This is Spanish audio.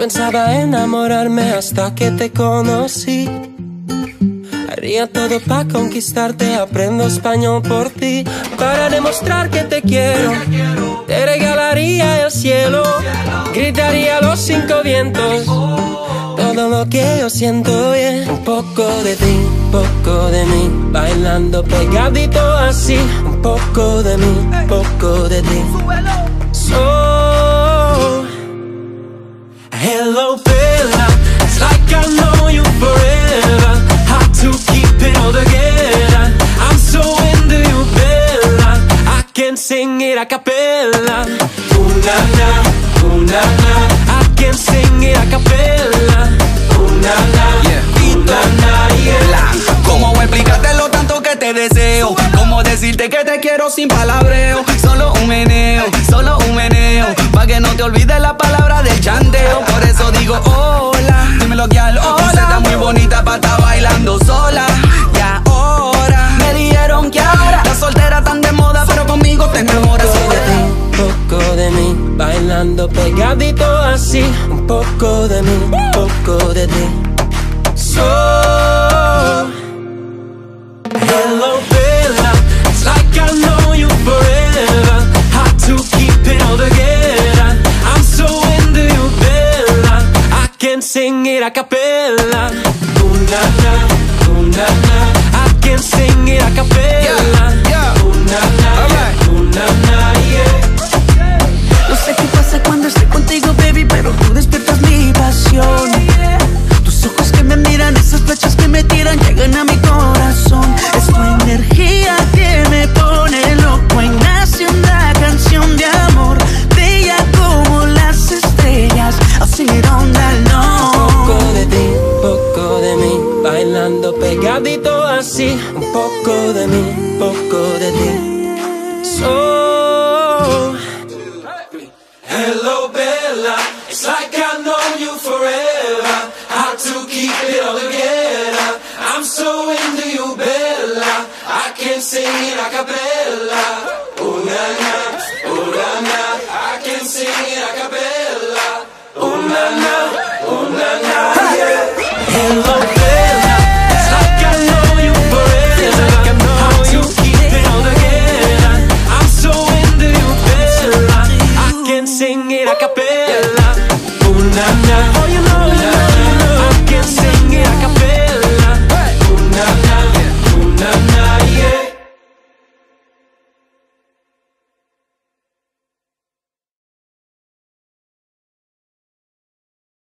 pensaba enamorarme hasta que te conocí. Haría todo para conquistarte, aprendo español por ti. Para demostrar que te quiero, te regalaría el cielo. Gritaría a los 5 vientos todo lo que yo siento, yeah. Un poco de ti, un poco de mí, bailando pegadito así. Un poco de mí, un poco de ti. So, hello Bella, it's like I know you forever. Hard to keep it all together. I'm so into you, Bella. I can sing it a cappella. Ooh na na, ooh na na. I can sing it a cappella. Ooh na na, yeah. Ooh na na, yeah. ¿Cómo explicarte lo tanto que te deseo? ¿Cómo decirte que te quiero sin palabreo? Solo un meneo, pa' que no te olvides la palabra del chanteo. Por eso digo hola, dímelo que al hola. Tú estás muy bonita pa' estar bailando sola. Y ahora me dijeron que ahora las solteras tan de moda, pero conmigo te enamoras. Un poco de mí, bailando pegadito así. Un poco de mí, un poco de ti. So, hello Bella, it's like I know you forever. Hard to keep it all together. I'm so into you, Bella. I can sing it a cappella. Ooh na na, ooh na na. I can sing it a cappella. Ooh na na, yeah. Ooh na na, yeah. No sé qué pasa cuando estoy contigo, baby, pero tú despiertas mi pasión. Tus ojos que me miran, esas flechas que me tiran, llegan a mi corazón. Es tu energía que me pone loco y nace una canción de amor, bella como las estrellas. I'll sing it all night long. Un poco de ti, un poco de mí, bailando pegadito así. Un poco de mí, un poco de ti. So, hello Bella, it's like I know you forever. Hard to keep it all together. I'm so into you, Bella. I can sing it a cappella. Ooh na na, ooh na na. I can sing it a cappella. Ooh na na, ooh na na, yeah. Hello